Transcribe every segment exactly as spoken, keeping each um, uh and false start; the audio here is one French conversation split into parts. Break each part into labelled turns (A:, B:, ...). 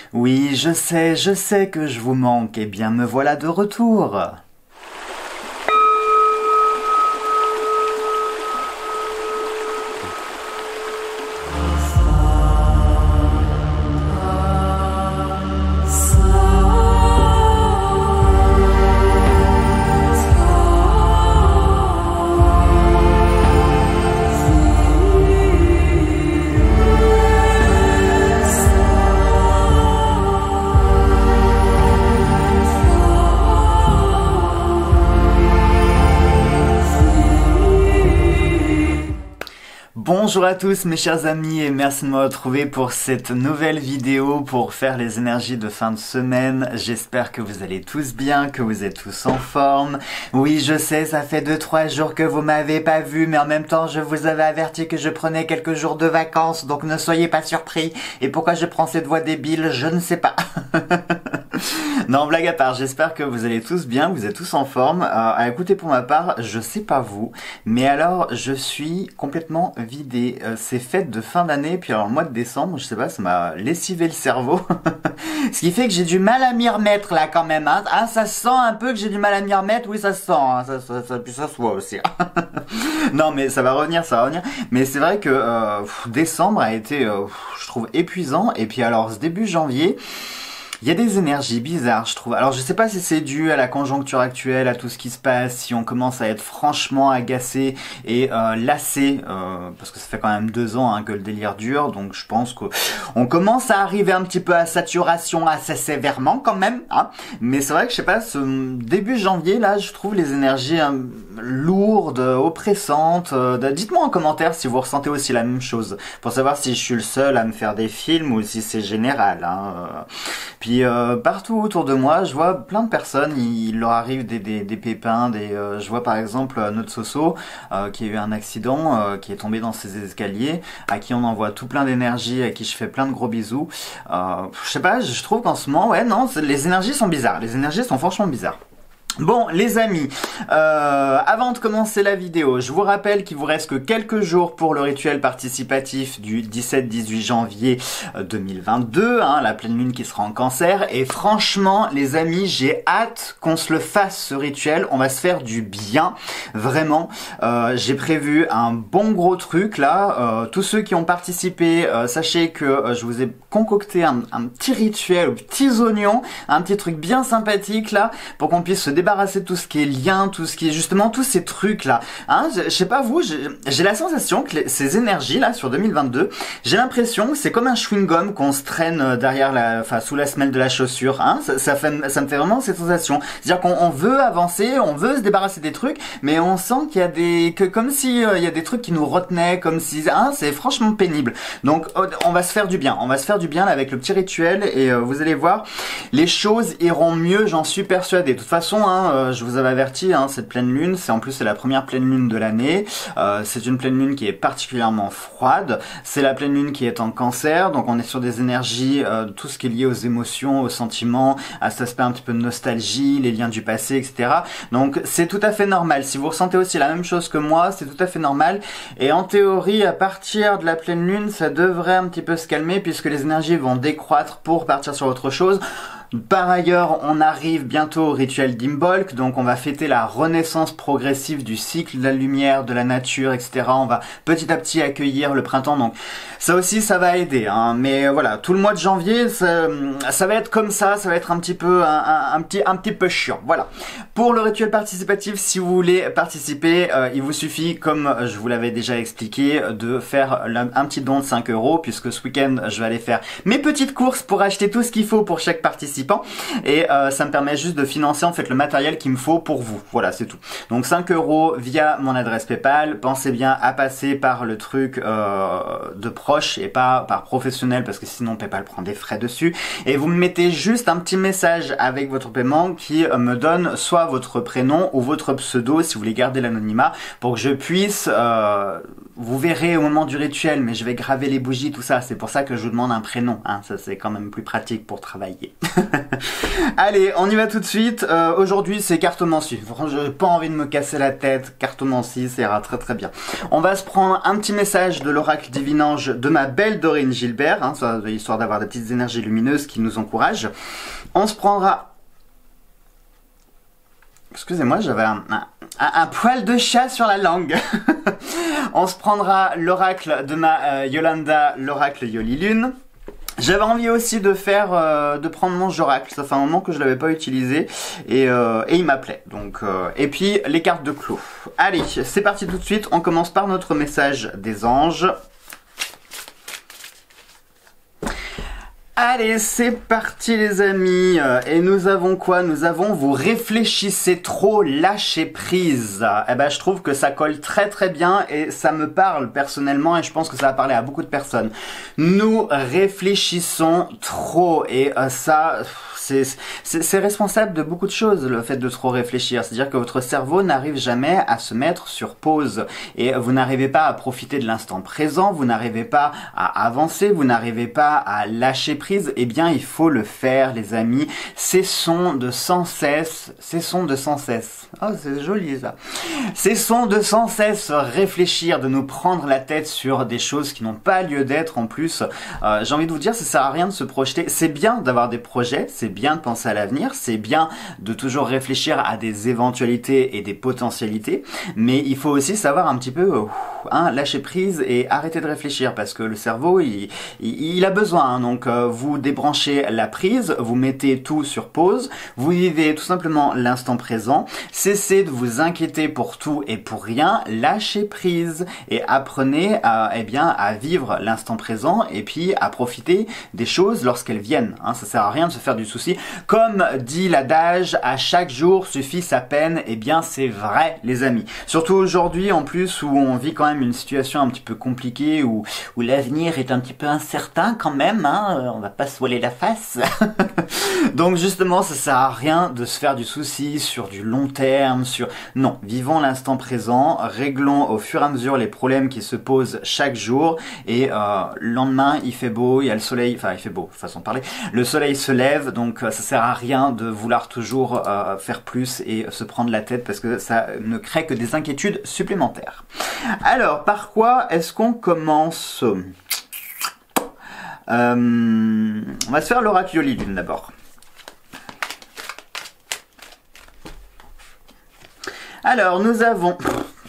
A: Oui, je sais, je sais que je vous manque, eh bien me voilà de retour. Bonjour à tous mes chers amis et merci de me retrouver pour cette nouvelle vidéo pour faire les énergies de fin de semaine. J'espère que vous allez tous bien, que vous êtes tous en forme. Oui, je sais, ça fait deux trois jours que vous m'avez pas vu, mais en même temps je vous avais averti que je prenais quelques jours de vacances, donc ne soyez pas surpris. Et pourquoi je prends cette voix débile, je ne sais pas. Non, blague à part, j'espère que vous allez tous bien, vous êtes tous en forme. Euh, écoutez, pour ma part, je sais pas vous, mais alors je suis complètement vidé. Euh, c'est fête de fin d'année, puis alors le mois de décembre, je sais pas, ça m'a lessivé le cerveau. Ce qui fait que j'ai du mal à m'y remettre là quand même. Hein. Ah, ça sent un peu que j'ai du mal à m'y remettre, oui ça se sent, hein. ça, ça, ça, puis ça se voit aussi. Non mais ça va revenir, ça va revenir. Mais c'est vrai que euh, pff, décembre a été, euh, pff, je trouve, épuisant. Et puis alors ce début janvier, il y a des énergies bizarres, je trouve. Alors, je sais pas si c'est dû à la conjoncture actuelle, à tout ce qui se passe, si on commence à être franchement agacé et euh, lassé, euh, parce que ça fait quand même deux ans hein, que le délire dure, donc je pense qu'on commence à arriver un petit peu à saturation assez sévèrement quand même. Hein. Mais c'est vrai que je sais pas, ce début janvier là, je trouve les énergies hein, lourdes, oppressantes. Euh, Dites-moi en commentaire si vous ressentez aussi la même chose, pour savoir si je suis le seul à me faire des films ou si c'est général. Hein. Puis euh, partout autour de moi, je vois plein de personnes, il, il leur arrive des, des, des pépins, des, euh, je vois par exemple notre Soso euh, qui a eu un accident, euh, qui est tombé dans ses escaliers, à qui on envoie tout plein d'énergie, à qui je fais plein de gros bisous. Euh, je sais pas, je trouve qu'en ce moment, ouais non, les énergies sont bizarres, les énergies sont franchement bizarres. Bon les amis, euh, avant de commencer la vidéo, je vous rappelle qu'il vous reste que quelques jours pour le rituel participatif du dix-sept dix-huit janvier deux mille vingt-deux, hein, la pleine lune qui sera en Cancer. Et franchement les amis, j'ai hâte qu'on se le fasse ce rituel, on va se faire du bien, vraiment. Euh, j'ai prévu un bon gros truc là, euh, tous ceux qui ont participé, euh, sachez que euh, je vous ai concocté un, un petit rituel aux petits oignons, un petit truc bien sympathique là, pour qu'on puisse se débarrasser débarrasser de tout ce qui est lien, tout ce qui est justement tous ces trucs là. Hein, je, je sais pas vous, j'ai la sensation que les, ces énergies là sur deux mille vingt-deux, j'ai l'impression que c'est comme un chewing-gum qu'on se traîne derrière la, enfin sous la semelle de la chaussure. Hein, ça, ça, fait, ça me fait vraiment cette sensation. C'est-à-dire qu'on on veut avancer, on veut se débarrasser des trucs, mais on sent qu'il y a des, que comme si euh, il y a des trucs qui nous retenaient, comme si, hein, c'est franchement pénible. Donc on va se faire du bien, on va se faire du bien là, avec le petit rituel et euh, vous allez voir, les choses iront mieux, j'en suis persuadé. De toute façon. Hein, Euh, je vous avais averti, hein, cette pleine lune, c'est en plus c'est la première pleine lune de l'année. Euh, c'est une pleine lune qui est particulièrement froide. C'est la pleine lune qui est en Cancer, donc on est sur des énergies, euh, tout ce qui est lié aux émotions, aux sentiments, à cet aspect un petit peu de nostalgie, les liens du passé, et cetera. Donc c'est tout à fait normal. Si vous ressentez aussi la même chose que moi, c'est tout à fait normal. Et en théorie, à partir de la pleine lune, ça devrait un petit peu se calmer puisque les énergies vont décroître pour partir sur autre chose. Par ailleurs, on arrive bientôt au rituel d'Imbolc, donc on va fêter la renaissance progressive du cycle de la lumière, de la nature, et cetera. On va petit à petit accueillir le printemps, donc ça aussi, ça va aider. Hein. Mais voilà, tout le mois de janvier, ça, ça va être comme ça, ça va être un petit peu, un, un, un petit, un petit peu chiant. Voilà. Pour le rituel participatif, si vous voulez participer, euh, il vous suffit, comme je vous l'avais déjà expliqué, de faire un petit don de cinq euros, puisque ce week-end, je vais aller faire mes petites courses pour acheter tout ce qu'il faut pour chaque participant. Et euh, ça me permet juste de financer en fait le matériel qu'il me faut pour vous. Voilà, c'est tout. Donc cinq euros via mon adresse PayPal. Pensez bien à passer par le truc euh, de proche et pas par professionnel parce que sinon PayPal prend des frais dessus. Et vous me mettez juste un petit message avec votre paiement qui euh, me donne soit votre prénom ou votre pseudo si vous voulez garder l'anonymat pour que je puisse... Euh, vous verrez au moment du rituel, mais je vais graver les bougies, tout ça. C'est pour ça que je vous demande un prénom. Hein. Ça, c'est quand même plus pratique pour travailler. Allez, on y va tout de suite. Euh, Aujourd'hui, c'est cartomancie. Franchement, j'ai pas envie de me casser la tête. Cartomancie, ça ira très très bien. On va se prendre un petit message de l'oracle divinange de ma belle Dorine Gilbert, hein, ça, histoire d'avoir des petites énergies lumineuses qui nous encouragent. On se prendra... Excusez-moi, j'avais un, un, un poil de chat sur la langue. On se prendra l'oracle de ma euh, Yolanda, l'oracle Yoli Lune. J'avais envie aussi de faire, euh, de prendre mon Joracle. Ça fait un moment que je l'avais pas utilisé et, euh, et il m'appelait. Donc, euh, et puis les cartes de clos. Allez, c'est parti tout de suite. On commence par notre message des anges. Allez, c'est parti les amis. Et nous avons quoi? Nous avons vous réfléchissez trop, lâchez prise. Eh ben, je trouve que ça colle très très bien et ça me parle personnellement et je pense que ça va parler à beaucoup de personnes. Nous réfléchissons trop et euh, ça... C'est responsable de beaucoup de choses, le fait de trop réfléchir. C'est-à-dire que votre cerveau n'arrive jamais à se mettre sur pause. Et vous n'arrivez pas à profiter de l'instant présent, vous n'arrivez pas à avancer, vous n'arrivez pas à lâcher prise. Eh bien, il faut le faire, les amis. Cessons de sans cesse, cessons de sans cesse. Oh, c'est joli ça. Cessons de sans cesse réfléchir, de nous prendre la tête sur des choses qui n'ont pas lieu d'être en plus. Euh, J'ai envie de vous dire, ça sert à rien de se projeter. C'est bien d'avoir des projets, c'est bien de penser à l'avenir, c'est bien de toujours réfléchir à des éventualités et des potentialités, mais il faut aussi savoir un petit peu euh, hein, lâcher prise et arrêter de réfléchir parce que le cerveau il, il, il a besoin, hein, donc euh, vous débranchez la prise, vous mettez tout sur pause, vous vivez tout simplement l'instant présent, cessez de vous inquiéter pour tout et pour rien, lâchez prise et apprenez à, eh bien, à vivre l'instant présent et puis à profiter des choses lorsqu'elles viennent, hein, ça sert à rien de se faire du souci. Comme dit l'adage, à chaque jour suffit sa peine. Eh bien, c'est vrai, les amis. Surtout aujourd'hui, en plus, où on vit quand même une situation un petit peu compliquée, où, où l'avenir est un petit peu incertain quand même, hein. On va pas se voiler la face. Donc justement, ça sert à rien de se faire du souci sur du long terme, sur... Non, vivons l'instant présent, réglons au fur et à mesure les problèmes qui se posent chaque jour, et euh, le lendemain, il fait beau, il y a le soleil, enfin, il fait beau, façon de parler, le soleil se lève, donc ça sert à rien de vouloir toujours euh, faire plus et se prendre la tête parce que ça ne crée que des inquiétudes supplémentaires. Alors, par quoi est-ce qu'on commence? euh, On va se faire l'oracle Yoli Lune d'abord. Alors, nous avons...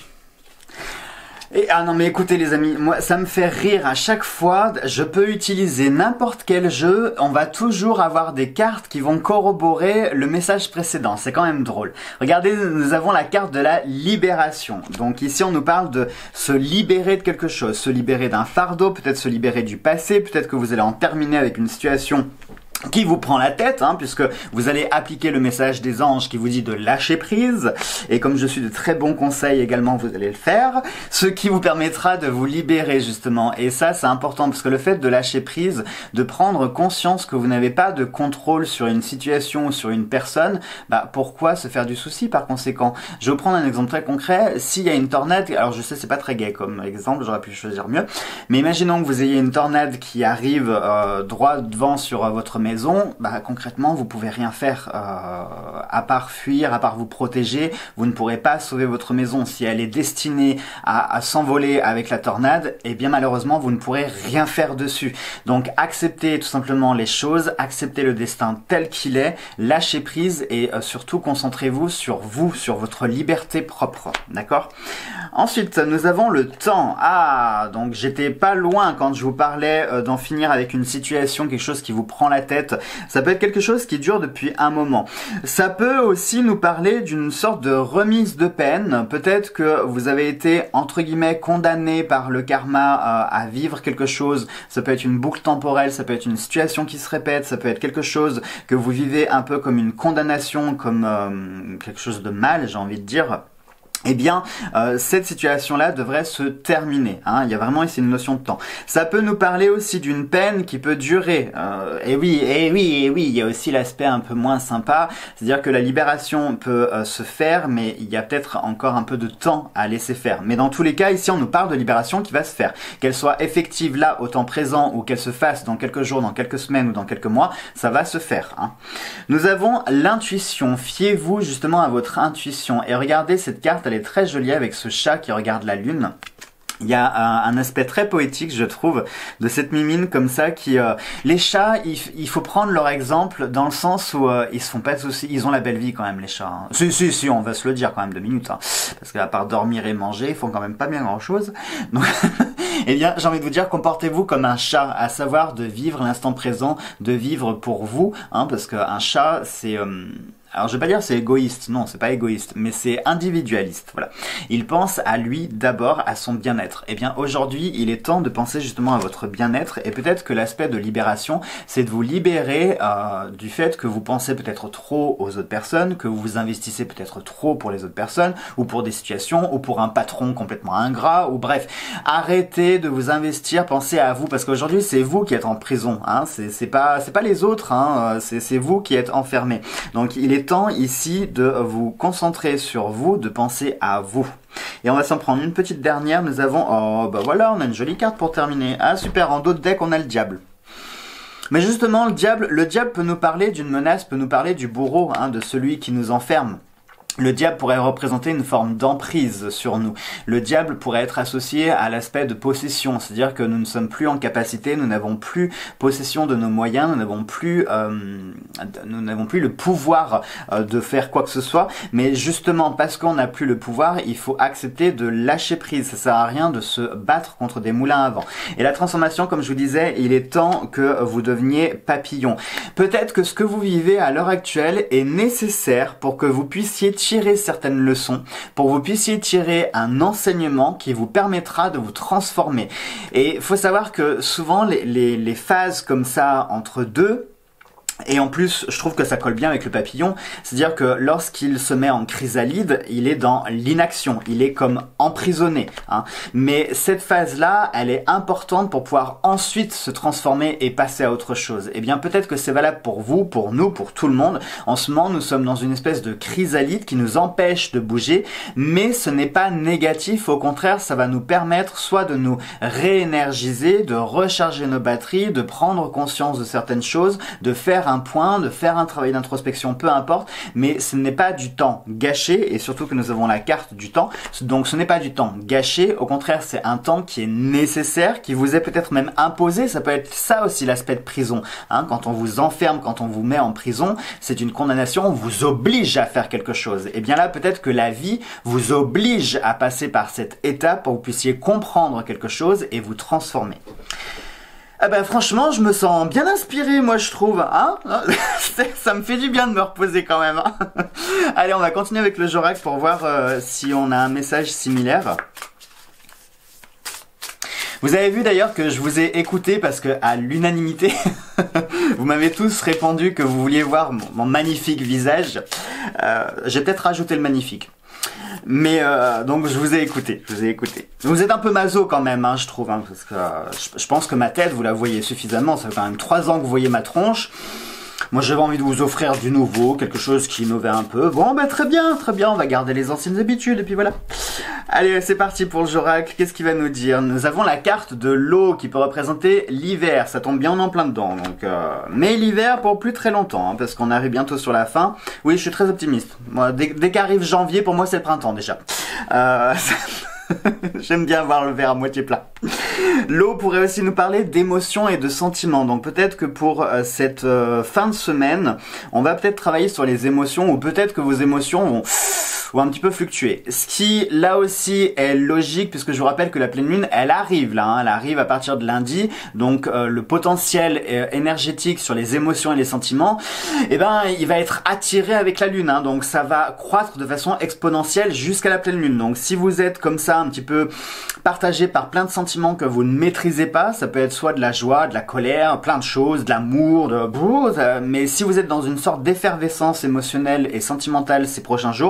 A: Et, ah non mais écoutez les amis, moi ça me fait rire à chaque fois, je peux utiliser n'importe quel jeu, on va toujours avoir des cartes qui vont corroborer le message précédent, c'est quand même drôle. Regardez, nous avons la carte de la libération, donc ici on nous parle de se libérer de quelque chose, se libérer d'un fardeau, peut-être se libérer du passé, peut-être que vous allez en terminer avec une situation qui vous prend la tête, hein, puisque vous allez appliquer le message des anges qui vous dit de lâcher prise, et comme je suis de très bons conseils également, vous allez le faire, ce qui vous permettra de vous libérer justement, et ça c'est important, parce que le fait de lâcher prise, de prendre conscience que vous n'avez pas de contrôle sur une situation ou sur une personne, bah pourquoi se faire du souci par conséquent? Je vais vous prendre un exemple très concret, s'il y a une tornade, alors je sais c'est pas très gai comme exemple, j'aurais pu choisir mieux, mais imaginons que vous ayez une tornade qui arrive euh, droit devant sur euh, votre maison, maison, bah, concrètement, vous pouvez rien faire euh, à part fuir, à part vous protéger. Vous ne pourrez pas sauver votre maison. Si elle est destinée à, à s'envoler avec la tornade, et eh bien malheureusement, vous ne pourrez rien faire dessus. Donc, acceptez tout simplement les choses, acceptez le destin tel qu'il est, lâchez prise et euh, surtout concentrez-vous sur vous, sur votre liberté propre. D'accord? Ensuite, nous avons le temps. Ah, donc j'étais pas loin quand je vous parlais euh, d'en finir avec une situation, quelque chose qui vous prend la tête. Ça peut être quelque chose qui dure depuis un moment. Ça peut aussi nous parler d'une sorte de remise de peine. Peut-être que vous avez été, entre guillemets, condamné par le karma euh, à vivre quelque chose. Ça peut être une boucle temporelle, ça peut être une situation qui se répète, ça peut être quelque chose que vous vivez un peu comme une condamnation, comme euh, quelque chose de mal, j'ai envie de dire. eh bien, euh, cette situation-là devrait se terminer. Hein. Il y a vraiment ici une notion de temps. Ça peut nous parler aussi d'une peine qui peut durer. Euh, et oui, et oui, et oui, il y a aussi l'aspect un peu moins sympa. C'est-à-dire que la libération peut euh, se faire, mais il y a peut-être encore un peu de temps à laisser faire. Mais dans tous les cas, ici, on nous parle de libération qui va se faire. Qu'elle soit effective là, au temps présent, ou qu'elle se fasse dans quelques jours, dans quelques semaines ou dans quelques mois, ça va se faire. Hein. Nous avons l'intuition. Fiez-vous justement à votre intuition. Et regardez cette carte, elle est très jolie avec ce chat qui regarde la lune. Il y a un, un aspect très poétique, je trouve, de cette mimine comme ça qui... Euh, les chats, il, il faut prendre leur exemple dans le sens où euh, ils se font pas de soucis, ils ont la belle vie quand même les chats. Hein. Si, si, si, on va se le dire quand même deux minutes. Hein, parce qu'à part dormir et manger, ils font quand même pas bien grand chose. Donc, eh bien, j'ai envie de vous dire, comportez-vous comme un chat, à savoir de vivre l'instant présent, de vivre pour vous. Hein, parce qu'un chat, c'est... Euh, Alors je vais pas dire c'est égoïste, non c'est pas égoïste, mais c'est individualiste, voilà. Il pense à lui d'abord, à son bien-être. Eh bien aujourd'hui il est temps de penser justement à votre bien-être et peut-être que l'aspect de libération c'est de vous libérer euh, du fait que vous pensez peut-être trop aux autres personnes, que vous vous investissez peut-être trop pour les autres personnes ou pour des situations ou pour un patron complètement ingrat ou bref. Arrêtez de vous investir, pensez à vous parce qu'aujourd'hui c'est vous qui êtes en prison, hein. c'est, c'est pas, c'est pas les autres, hein. c'est, c'est vous qui êtes enfermés. Donc il est temps ici de vous concentrer sur vous, de penser à vous. Et on va s'en prendre une petite dernière. Nous avons, oh bah voilà, on a une jolie carte pour terminer. Ah super, en dos de deck on a le diable. Mais justement le diable, le diable peut nous parler d'une menace, peut nous parler du bourreau, hein, de celui qui nous enferme. Le diable pourrait représenter une forme d'emprise sur nous. Le diable pourrait être associé à l'aspect de possession, c'est-à-dire que nous ne sommes plus en capacité, nous n'avons plus possession de nos moyens, nous n'avons plus, euh, nous n'avons plus le pouvoir euh, de faire quoi que ce soit. Mais justement, parce qu'on n'a plus le pouvoir, il faut accepter de lâcher prise. Ça sert à rien de se battre contre des moulins à vent. Et la transformation, comme je vous disais, il est temps que vous deveniez papillon. Peut-être que ce que vous vivez à l'heure actuelle est nécessaire pour que vous puissiez tirer certaines leçons, pour que vous puissiez tirer un enseignement qui vous permettra de vous transformer. Et il faut savoir que souvent les, les, les phases comme ça entre deux, et en plus, je trouve que ça colle bien avec le papillon, c'est-à-dire que lorsqu'il se met en chrysalide, il est dans l'inaction, il est comme emprisonné. Hein. Mais cette phase-là, elle est importante pour pouvoir ensuite se transformer et passer à autre chose. Eh bien, peut-être que c'est valable pour vous, pour nous, pour tout le monde. En ce moment, nous sommes dans une espèce de chrysalide qui nous empêche de bouger, mais ce n'est pas négatif, au contraire, ça va nous permettre soit de nous réénergiser, de recharger nos batteries, de prendre conscience de certaines choses, de faire un point, de faire un travail d'introspection, peu importe, mais ce n'est pas du temps gâché, et surtout que nous avons la carte du temps, donc ce n'est pas du temps gâché, au contraire c'est un temps qui est nécessaire, qui vous est peut-être même imposé, ça peut être ça aussi l'aspect de prison, hein, quand on vous enferme, quand on vous met en prison, c'est une condamnation, on vous oblige à faire quelque chose, et bien là peut-être que la vie vous oblige à passer par cette étape pour que vous puissiez comprendre quelque chose et vous transformer. Ah ben franchement, je me sens bien inspiré, moi je trouve, hein. Ça me fait du bien de me reposer quand même. Hein. Allez, on va continuer avec le Jorac pour voir euh, si on a un message similaire. Vous avez vu d'ailleurs que je vous ai écouté parce que à l'unanimité, vous m'avez tous répondu que vous vouliez voir mon, mon magnifique visage. Euh, J'ai peut-être rajouté le magnifique. Mais euh, donc je vous ai écouté, je vous ai écouté. Vous êtes un peu maso quand même, hein, je trouve, hein, parce que euh, je, je pense que ma tête, vous la voyez suffisamment, ça fait quand même trois ans que vous voyez ma tronche. Moi j'avais envie de vous offrir du nouveau, quelque chose qui innovait un peu. Bon bah très bien, très bien, on va garder les anciennes habitudes et puis voilà. Allez, c'est parti pour le Jorac, qu'est-ce qu'il va nous dire? Nous avons la carte de l'eau qui peut représenter l'hiver, ça tombe bien, on est en plein dedans. Donc, euh... mais l'hiver pour plus très longtemps, hein, parce qu'on arrive bientôt sur la fin. Oui, je suis très optimiste. Moi, dès, dès qu'arrive janvier, pour moi c'est le printemps déjà. Euh... J'aime bien voir le verre à moitié plein. L'eau pourrait aussi nous parler d'émotions et de sentiments. Donc peut-être que pour euh, cette euh, fin de semaine, on va peut-être travailler sur les émotions ou peut-être que vos émotions vont, vont un petit peu fluctuer. Ce qui là aussi est logique puisque je vous rappelle que la pleine lune, elle arrive là, hein, elle arrive à partir de lundi. Donc euh, le potentiel euh, énergétique sur les émotions et les sentiments, eh ben il va être attiré avec la lune. Hein, donc ça va croître de façon exponentielle jusqu'à la pleine lune. Donc si vous êtes comme ça un petit peu partagé par plein de sentiments que vous ne maîtrisez pas, ça peut être soit de la joie, de la colère, plein de choses, de l'amour, de... mais si vous êtes dans une sorte d'effervescence émotionnelle et sentimentale ces prochains jours,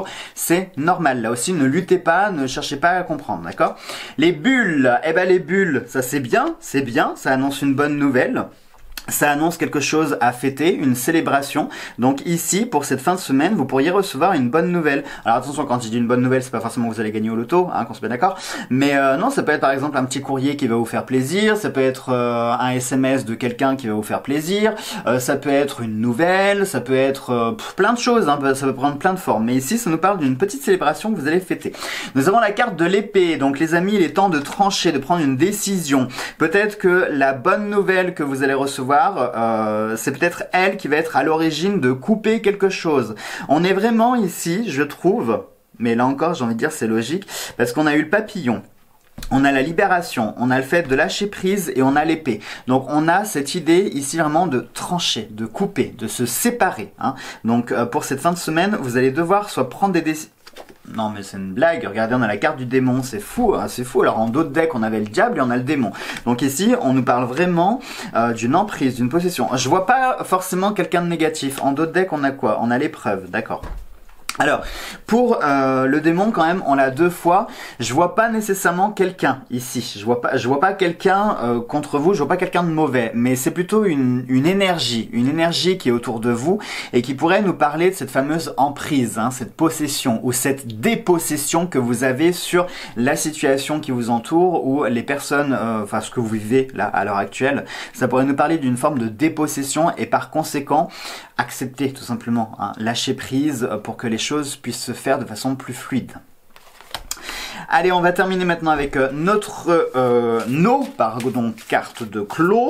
A: c'est normal. Là aussi, ne luttez pas, ne cherchez pas à comprendre, d'accord? Les bulles, eh ben les bulles, ça c'est bien, c'est bien, ça annonce une bonne nouvelle. Ça annonce quelque chose à fêter, une célébration. Donc ici, pour cette fin de semaine, vous pourriez recevoir une bonne nouvelle. Alors attention, quand je dis une bonne nouvelle, c'est pas forcément que vous allez gagner au loto, hein, qu'on se met d'accord. Mais euh, non, ça peut être par exemple un petit courrier qui va vous faire plaisir. Ça peut être euh, un S M S de quelqu'un qui va vous faire plaisir. Euh, ça peut être une nouvelle. Ça peut être euh, pff, plein de choses. Hein, ça peut prendre plein de formes. Mais ici, ça nous parle d'une petite célébration que vous allez fêter. Nous avons la carte de l'épée. Donc les amis, il est temps de trancher, de prendre une décision. Peut-être que la bonne nouvelle que vous allez recevoir, Euh, c'est peut-être elle qui va être à l'origine de couper quelque chose. On est vraiment ici, je trouve, mais là encore j'ai envie de dire c'est logique, parce qu'on a eu le papillon. On a la libération, on a le fait de lâcher prise et on a l'épée. Donc on a cette idée ici vraiment de trancher, de couper, de se séparer. Hein. Donc euh, pour cette fin de semaine, vous allez devoir soit prendre des décisions. Non mais c'est une blague, regardez on a la carte du démon, c'est fou, hein, c'est fou. Alors en d'autres decks on avait le diable et on a le démon. Donc ici on nous parle vraiment euh, d'une emprise, d'une possession. Je vois pas forcément quelqu'un de négatif. En d'autres decks on a quoi? On a l'épreuve, d'accord. Alors, pour euh, le démon quand même, on l'a deux fois. Je vois pas nécessairement quelqu'un ici. Je vois pas, je vois pas quelqu'un euh, contre vous. Je vois pas quelqu'un de mauvais. Mais c'est plutôt une, une énergie, une énergie qui est autour de vous et qui pourrait nous parler de cette fameuse emprise, hein, cette possession ou cette dépossession que vous avez sur la situation qui vous entoure ou les personnes, euh, enfin ce que vous vivez là à l'heure actuelle. Ça pourrait nous parler d'une forme de dépossession et par conséquent accepter tout simplement, hein, lâcher prise pour que les choses puissent se faire de façon plus fluide. Allez, on va terminer maintenant avec euh, notre euh, nos pardon, cartes de clos.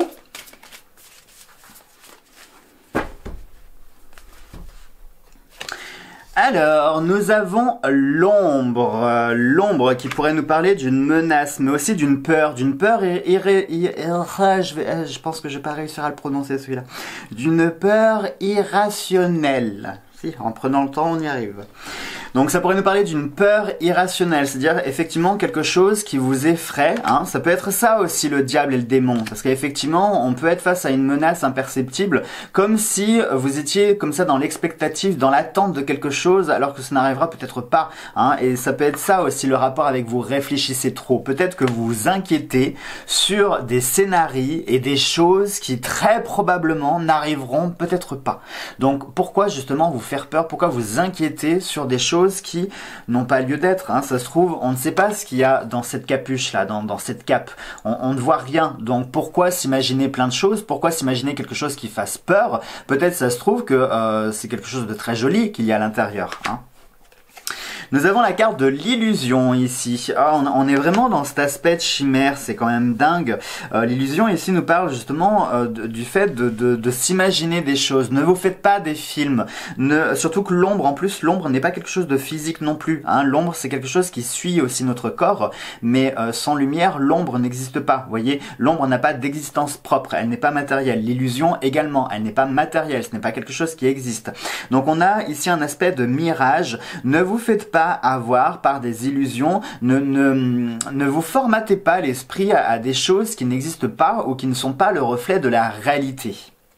A: Alors, nous avons l'ombre, euh, l'ombre qui pourrait nous parler d'une menace, mais aussi d'une peur, d'une peur irré, irré, irré, je, vais, je pense que je vais pas réussir à le prononcer celui-là, d'une peur irrationnelle. Si, en prenant le temps, on y arrive. Donc ça pourrait nous parler d'une peur irrationnelle, c'est-à-dire effectivement quelque chose qui vous effraie. Hein. Ça peut être ça aussi le diable et le démon, parce qu'effectivement on peut être face à une menace imperceptible, comme si vous étiez comme ça dans l'expectative, dans l'attente de quelque chose, alors que ça n'arrivera peut-être pas. Hein. Et ça peut être ça aussi le rapport avec vous réfléchissez trop. Peut-être que vous vous inquiétez sur des scénarios et des choses qui très probablement n'arriveront peut-être pas. Donc pourquoi justement vous faire peur, pourquoi vous inquiéter sur des choses qui n'ont pas lieu d'être, hein. Ça se trouve, on ne sait pas ce qu'il y a dans cette capuche là, dans, dans cette cape, on, on ne voit rien, donc pourquoi s'imaginer plein de choses, pourquoi s'imaginer quelque chose qui fasse peur? Peut-être ça se trouve que euh, c'est quelque chose de très joli qu'il y a à l'intérieur, hein. Nous avons la carte de l'illusion ici. Ah, on, on est vraiment dans cet aspect de chimère, c'est quand même dingue. Euh, l'illusion ici nous parle justement euh, de, du fait de, de, de s'imaginer des choses. Ne vous faites pas des films. Ne, surtout que l'ombre, en plus, l'ombre n'est pas quelque chose de physique non plus. Hein. L'ombre, c'est quelque chose qui suit aussi notre corps, mais euh, sans lumière, l'ombre n'existe pas. Vous voyez, l'ombre n'a pas d'existence propre, elle n'est pas matérielle. L'illusion également, elle n'est pas matérielle, ce n'est pas quelque chose qui existe. Donc on a ici un aspect de mirage. Ne vous faites pas avoir par des illusions, ne, ne, ne vous formatez pas l'esprit à, à des choses qui n'existent pas ou qui ne sont pas le reflet de la réalité.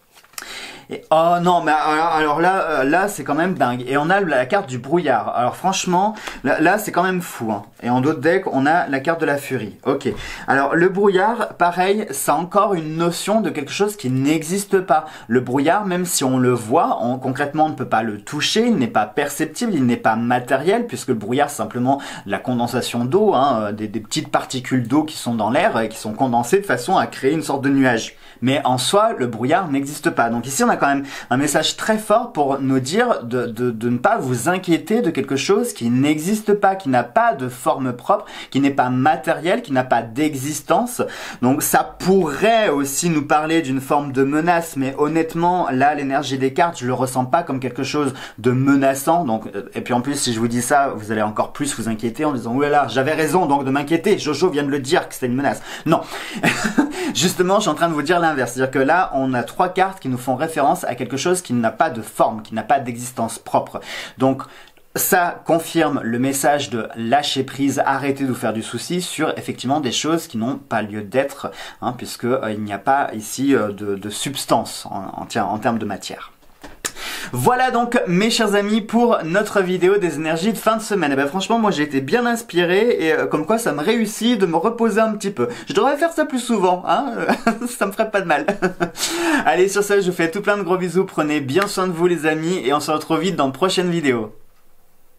A: Et, oh non, mais alors, alors là, là c'est quand même dingue. Et on a la carte du brouillard. Alors franchement, là, là c'est quand même fou. Hein. Et en d'autres decks, on a la carte de la furie. Ok. Alors le brouillard, pareil, ça a encore une notion de quelque chose qui n'existe pas. Le brouillard, même si on le voit, on, concrètement on ne peut pas le toucher, il n'est pas perceptible, il n'est pas matériel, puisque le brouillard c'est simplement la condensation d'eau, hein, des, des petites particules d'eau qui sont dans l'air et qui sont condensées de façon à créer une sorte de nuage. Mais en soi, le brouillard n'existe pas. Donc ici, on a quand même un message très fort pour nous dire de, de, de ne pas vous inquiéter de quelque chose qui n'existe pas, qui n'a pas de forme propre, qui n'est pas matériel, qui n'a pas d'existence. Donc ça pourrait aussi nous parler d'une forme de menace, mais honnêtement, là, l'énergie des cartes, je le ressens pas comme quelque chose de menaçant. Donc, et puis en plus, si je vous dis ça, vous allez encore plus vous inquiéter en disant « Oulala, j'avais raison donc de m'inquiéter, Jojo vient de le dire que c'était une menace. » Non, justement, je suis en train de vous dire l'inverse. C'est-à-dire que là, on a trois cartes qui nous font référence à quelque chose qui n'a pas de forme, qui n'a pas d'existence propre. Donc, ça confirme le message de lâcher prise, arrêter de vous faire du souci sur effectivement des choses qui n'ont pas lieu d'être, hein, puisque euh, il n'y a pas ici euh, de, de substance en, en, en termes de matière. Voilà donc mes chers amis pour notre vidéo des énergies de fin de semaine. Et ben franchement moi j'ai été bien inspiré et euh, comme quoi ça me réussit de me reposer un petit peu. Je devrais faire ça plus souvent, hein. Ça me ferait pas de mal. Allez sur ça je vous fais tout plein de gros bisous, prenez bien soin de vous les amis et on se retrouve vite dans de prochaines vidéos.